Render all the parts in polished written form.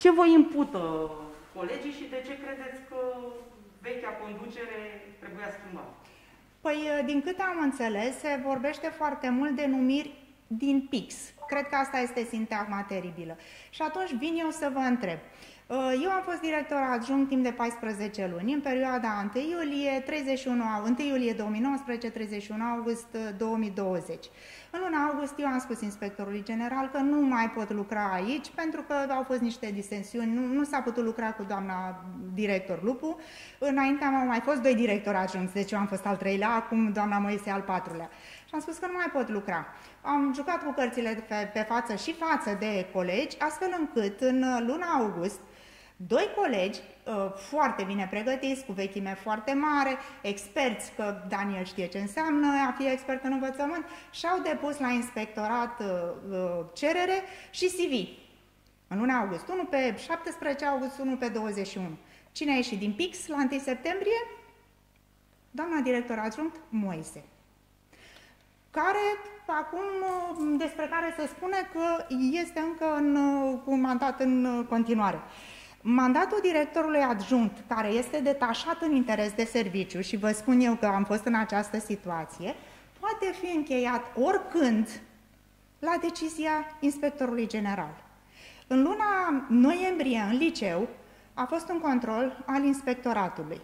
Ce vă impută colegii și de ce credeți că vechea conducere trebuia schimbată? Păi, din câte am înțeles, se vorbește foarte mult de numiri din PIX. Cred că asta este sintagma teribilă. Și atunci vin eu să vă întreb. Eu am fost director adjunct timp de 14 luni, în perioada 1 iulie 2019, 31 august 2020. În luna august eu am spus inspectorului general că nu mai pot lucra aici pentru că au fost niște disensiuni, nu s-a putut lucra cu doamna director Lupu. Înainte au mai fost 2 directori adjuncți, deci eu am fost al 3-lea, acum doamna Moise al 4-lea. Și am spus că nu mai pot lucra. Am jucat cu cărțile pe față și față de colegi, astfel încât în luna august 2 colegi foarte bine pregătiți, cu vechime foarte mare, experți, că Daniel știe ce înseamnă a fi expert în învățământ, și-au depus la inspectorat cerere și CV. În luna august, unul pe 17 august, unul pe 21. Cine a ieșit din PIX la 1 septembrie? Doamna director adjunct Moise, care acum, despre care se spune că este încă cu un mandat în continuare. Mandatul directorului adjunct, care este detașat în interes de serviciu, și vă spun eu că am fost în această situație, poate fi încheiat oricând la decizia inspectorului general. În luna noiembrie, în liceu, a fost un control al inspectoratului.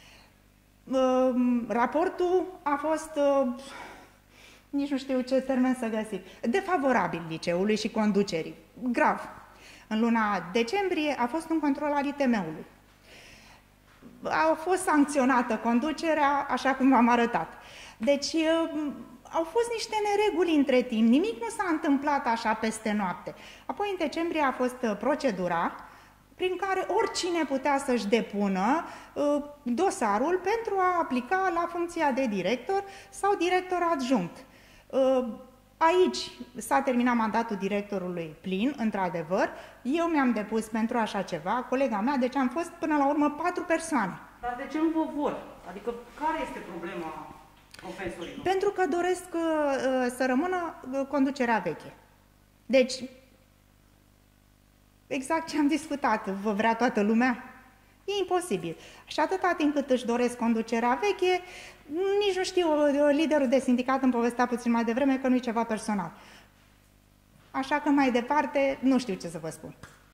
Raportul a fost, nici nu știu ce termen să găsim, defavorabil liceului și conducerii. Grav. În luna decembrie a fost un control al ITM-ului. A fost sancționată conducerea, așa cum v-am arătat. Deci au fost niște nereguli între timp, nimic nu s-a întâmplat așa peste noapte. Apoi în decembrie a fost procedura prin care oricine putea să-și depună dosarul pentru a aplica la funcția de director sau director adjunct. Aici s-a terminat mandatul directorului plin, într-adevăr. Eu mi-am depus pentru așa ceva, colega mea, deci am fost până la urmă 4 persoane. Dar de ce nu vă vor? Adică care este problema profesorilor? Pentru că doresc să rămână conducerea veche. Deci, exact ce am discutat, vă vrea toată lumea? E imposibil. Și atâta timp cât își doresc conducerea veche, nici nu știu, liderul de sindicat îmi povestea puțin mai devreme că nu e ceva personal. Așa că mai departe, nu știu ce să vă spun.